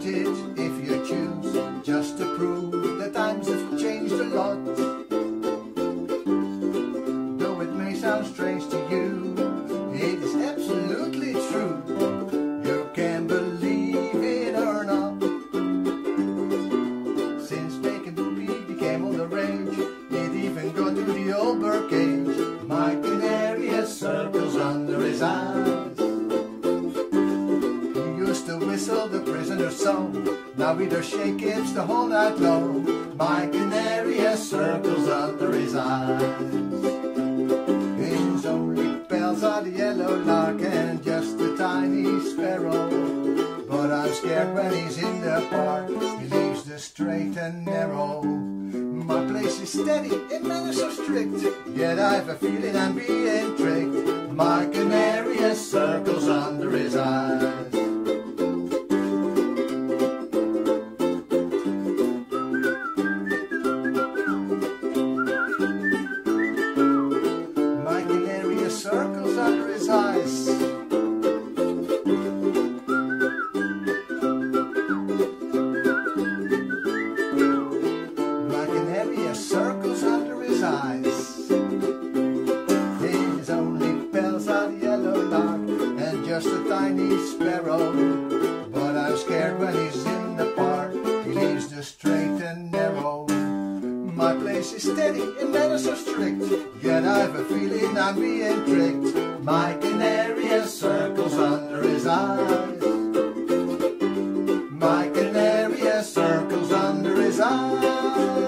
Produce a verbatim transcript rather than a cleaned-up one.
it if you choose, just to prove the times have changed a lot. Though it may sound strange to you, it is absolutely true. You can believe it or not. Since bacon booty became all the rage, it even got to the old birdcage. My canary has circles under his eyes. He used to whistle the prisoner's song, now he does shake hips the whole night long. My canary has circles under his eyes. His only pals are the yellow lark and just a tiny sparrow. But I'm scared when he's in the park, he leaves the straight and narrow. My place is steady and manners so strict, yet I have a feeling I'm being tricked. My canary has circles under his eyes. My canary has circles under his eyes. Circles under his eyes. His only bells are the yellow lark and just a tiny sparrow. But I'm scared when he's in the park, he leaves the straight and narrow. My place is steady and manners so strict, yet I have a feeling I'm being tricked. My canary has circles under his eyes. My canary has circles under his eyes.